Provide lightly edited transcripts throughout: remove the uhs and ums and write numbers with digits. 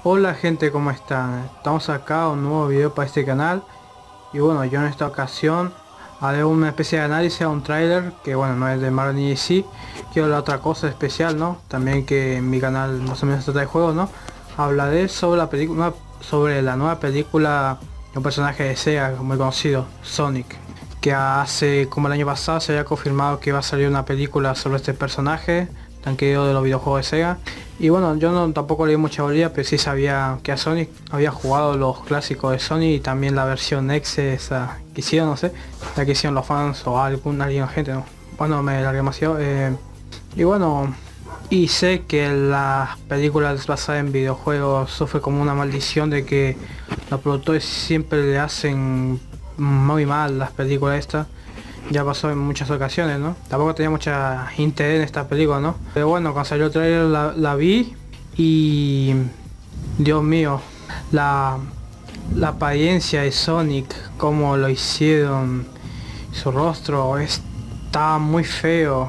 Hola gente, ¿cómo están? Estamos acá, un nuevo video para este canal. Y bueno, yo en esta ocasión haré una especie de análisis a un tráiler que bueno, no es de Marvel ni DC. Quiero la otra cosa especial, ¿no? También que en mi canal más o menos trata de juegos, ¿no? Hablaré sobre la película, sobre la nueva película de un personaje de Sega muy conocido, Sonic. Que hace, como el año pasado, se había confirmado que iba a salir una película sobre este personaje tan querido de los videojuegos de Sega. Y bueno, yo tampoco leí mucha bolilla, pero sí sabía que a Sonic había jugado los clásicos de Sony y también la versión X esa que hicieron, no sé, la que hicieron los fans o alguna gente, ¿no? Bueno, me largué demasiado. Y bueno, y sé que las películas basadas en videojuegos sufren como una maldición de que los productores siempre le hacen muy mal las películas estas. Ya pasó en muchas ocasiones, ¿no? Tampoco tenía mucha interés en esta película, ¿no? Pero bueno, cuando salió el trailer la vi y... Dios mío, la apariencia de Sonic, como lo hicieron, su rostro está muy feo.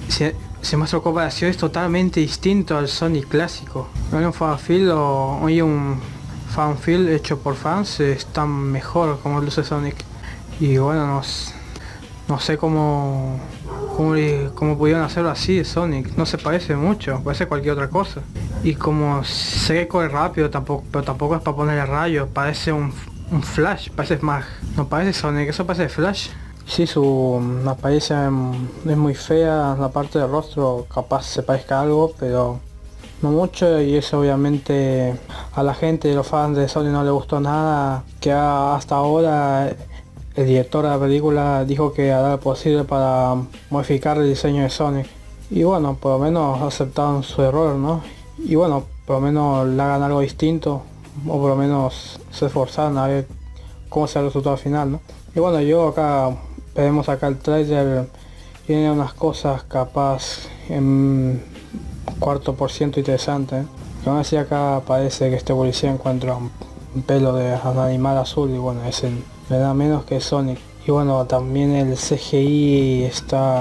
Se muestra comparaciones totalmente distinto al Sonic clásico. No hay un fanfilm o hay un fanfilm hecho por fans, está mejor como luce Sonic. Y bueno, no sé cómo pudieron hacerlo así de Sonic. No se parece mucho, parece cualquier otra cosa. Y como sé que corre rápido, pero tampoco es para ponerle rayos, parece un Flash, parece más. No parece Sonic, eso parece Flash. Sí, su apariencia es muy fea, la parte del rostro capaz se parezca a algo, pero no mucho, y eso obviamente a la gente, los fans de Sonic no le gustó nada, que hasta ahora el director de la película dijo que hará lo posible para modificar el diseño de Sonic. Y bueno, por lo menos aceptaron su error, ¿no? Y bueno, por lo menos le hagan algo distinto, o por lo menos se esforzaron a ver cómo será el resultado final, ¿no? Y bueno, veremos acá el trailer, tiene unas cosas capaz en 4% interesante, ¿eh? Que aún así acá parece que este policía encuentra un pelo de un animal azul y bueno, me da menos que Sonic. Y bueno, también el CGI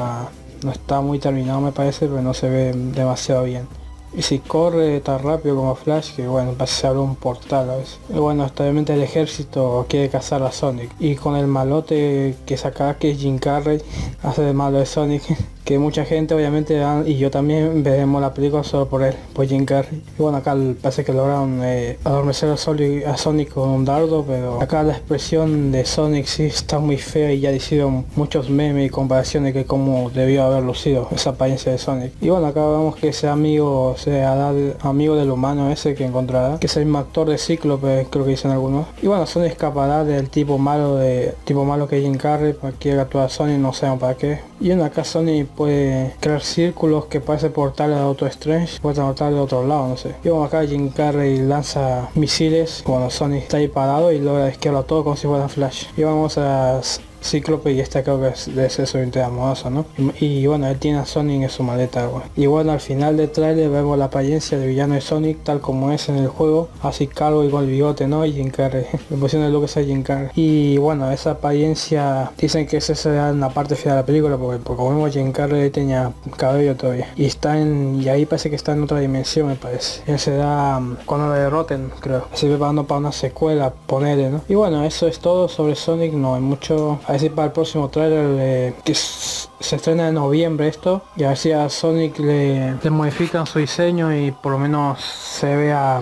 no está muy terminado, me parece, pero no se ve demasiado bien. Y si corre tan rápido como Flash, que bueno, parece que se abre un portal a veces. Y bueno, obviamente el ejército quiere cazar a Sonic. Y con el malote que saca, que es Jim Carrey, hace de malo de Sonic. Que mucha gente obviamente, y yo también, veremos la película solo por él, por Jim Carrey. Y bueno, acá parece que lograron adormecer a Sonic con un dardo, pero acá la expresión de Sonic sí está muy fea y ya hicieron muchos memes y comparaciones de cómo debió haber lucido esa apariencia de Sonic. Y bueno, acá vemos que ese amigo será amigo del humano ese que encontrará, que es el mismo actor de Cíclope, creo que dicen algunos. Y bueno, Sonic escapará del tipo malo que es Jim Carrey, para que actuar a Sonic, no sabemos para qué. Y bueno, acá Sonic puede crear círculos que parece portales de Doctor Strange, puede portal de otro lado, no sé. Y bueno, acá Jim Carrey lanza misiles cuando Sonic está ahí parado y logra esquivarlo todo como si fuera Flash. Y vamos a Cíclope, y esta creo que debe ser su identidad amorosa, ¿no? Y bueno, él tiene a Sonic en su maleta, güey. Y bueno, al final del trailer vemos la apariencia del villano de Sonic tal como es en el juego, así calvo y con el bigote, ¿no? Y Jim Carrey, le pusieron el look a Jim Carrey. Y bueno, esa apariencia dicen que esa será en la parte final de la película, porque como vemos Jim Carrey tenía cabello todavía. Y ahí parece que está en otra dimensión, me parece. Él se da cuando lo derroten, creo. Se preparando para una secuela, ponerle, ¿no? Y bueno, eso es todo sobre Sonic, no hay mucho. A ver si para el próximo trailer que se estrena en noviembre esto, y a ver si a Sonic le modifican su diseño y por lo menos se vea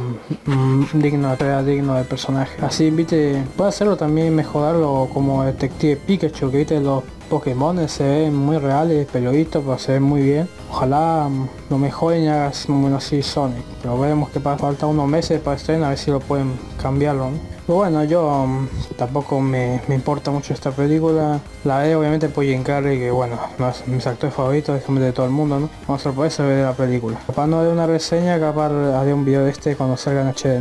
digno del personaje. Así, viste, puede hacerlo también, mejorarlo como Detective Pikachu, que viste los Pokémon se ven muy reales, perioditos, pero se ven muy bien. Ojalá lo mejoren y hagan bueno así Sonic, pero veremos que falta unos meses para estrenar, a ver si lo pueden cambiarlo, ¿no? Pero bueno, yo tampoco me importa mucho esta película. La veo obviamente por Jim Carrey, que bueno, no es mis actores favoritos, de todo el mundo, ¿no? Vamos a por eso ver la película. Capaz no de una reseña, capaz haré un video de este cuando salga en HD, ¿no?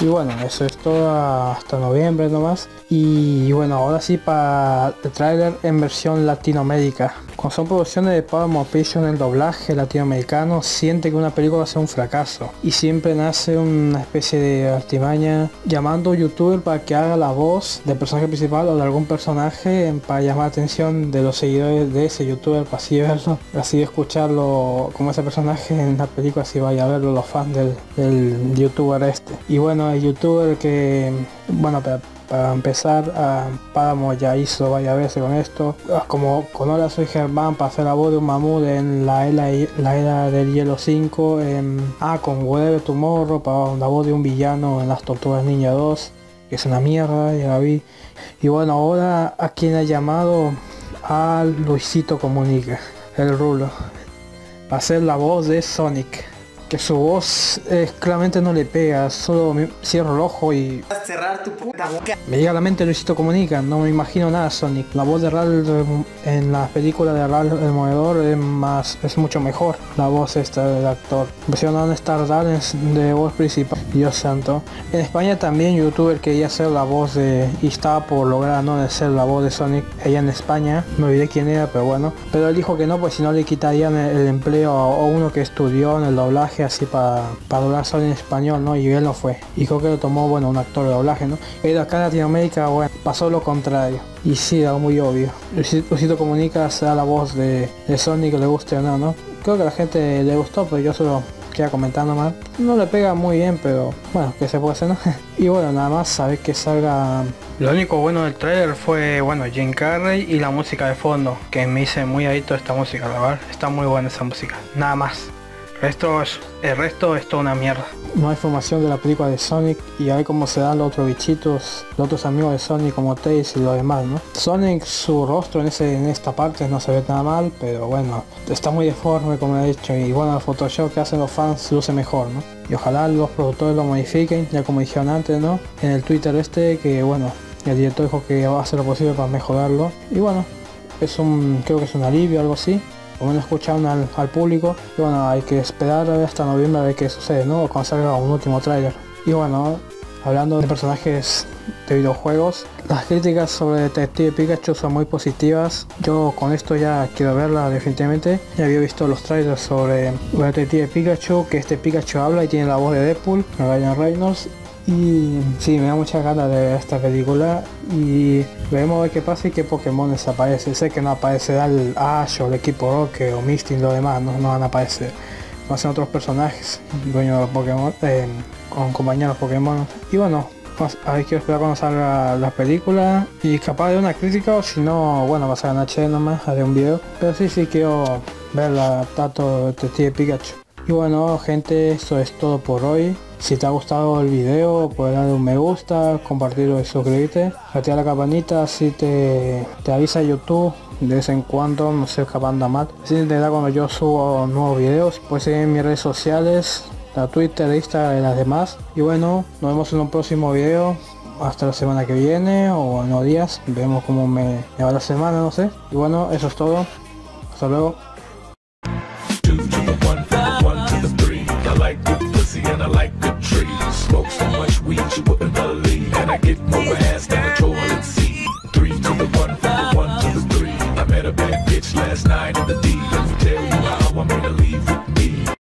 Y bueno, eso es todo hasta noviembre nomás. Y bueno, ahora sí para el tráiler en versión Latinoamérica. Cuando son producciones de Paramount Pictures, el doblaje latinoamericano siente que una película va a ser un fracaso. Y siempre nace una especie de artimaña llamando a un youtuber para que haga la voz del personaje principal o de algún personaje para llamar la atención de los seguidores de ese youtuber, para así verlo, así escucharlo como ese personaje en la película, así vaya a verlo los fans del youtuber este. Y bueno, el youtuber que, bueno, para empezar, Paramount ya hizo varias veces con esto, como con Hola soy Germán para hacer la voz de un mamut en la era del hielo 5, con Whatever Tomorrow para la voz de un villano en las Tortugas Ninja 2, que es una mierda, ya la vi. Y bueno, ahora a quien ha llamado a Luisito Comunica, el Rulo, para hacer la voz de Sonic. Que su voz claramente no le pega, solo me cierro el ojo y cerrar tu puta boca. me llega a la mente Luisito Comunica, no me imagino nada Sonic. La voz de Ralph en la película de Ralph el Movedor es mucho mejor, la voz esta del actor. Mencionaron Star Talents de voz principal, Dios santo. En España también youtuber quería hacer la voz y estaba por lograr no ser la voz de Sonic allá en España, me olvidé quién era, pero bueno. Pero él dijo que no, pues si no le quitarían el empleo a uno que estudió en el doblaje así para doblar solo en español, ¿no? Y él no fue, y creo que lo tomó, bueno, un actor de doblaje, ¿no? Pero acá en Latinoamérica, bueno, pasó lo contrario, y sí, era muy obvio. Luisito Comunica sea la voz de Sonic, le guste o no, ¿no? Creo que a la gente le gustó, pero yo solo quería comentar nomás. No le pega muy bien, pero bueno, que se puede hacer, ¿no? Y bueno, nada más, saber que salga. Lo único bueno del trailer fue, bueno, Jim Carrey y la música de fondo, que me hice muy adicto a esta música, la verdad, está muy buena esa música, nada más. El resto es toda una mierda. No hay información de la película de Sonic y a ver cómo se dan los otros bichitos, los otros amigos de Sonic como Tails y lo demás, ¿no? Sonic, su rostro en esta parte no se ve nada mal, pero bueno, está muy deforme como he dicho, y bueno, el Photoshop que hacen los fans luce mejor, ¿no? Y ojalá los productores lo modifiquen, ya como dijeron antes, ¿no? En el Twitter que bueno, el director dijo que va a hacer lo posible para mejorarlo. Y bueno, creo que es un alivio, algo así. Como no escucharon al público, y bueno, hay que esperar hasta noviembre a ver qué sucede, ¿no? O cuando salga un último tráiler. Y bueno, hablando de personajes de videojuegos, las críticas sobre Detective Pikachu son muy positivas. Yo con esto ya quiero verla definitivamente. Ya había visto los trailers sobre Detective Pikachu, que este Pikachu habla y tiene la voz de Deadpool, Ryan Reynolds. Y sí, me da muchas ganas de ver esta película y veremos a ver qué pasa y qué Pokémon aparece. Sé que no aparecerá el Ash o el equipo Rocket o Misty y lo demás, no van a aparecer. Van a ser otros personajes, dueños de Pokémon, con compañeros Pokémon. Y bueno, a ver, quiero esperar cuando salga la película y capaz de una crítica, o si no, bueno, va a ser en HD nomás, haré un video. Pero sí quiero ver la Tato Detective Pikachu. Y bueno, gente, eso es todo por hoy. Si te ha gustado el video, puedes darle un me gusta, compartirlo y suscribirte. Activa la campanita, así te avisa YouTube de vez en cuando, no sé, capaz anda mal. Así te da cuando yo subo nuevos videos. Puedes seguir en mis redes sociales, la Twitter, Instagram y las demás. Y bueno, nos vemos en un próximo video. Hasta la semana que viene o en unos días. Vemos cómo me va la semana, no sé. Y bueno, eso es todo. Hasta luego. And I like good trees. Smoke so much weed you wouldn't believe. And I get more ass than a toilet seat. 3 to the 1, from the 1 to the 3. I met a bad bitch last night.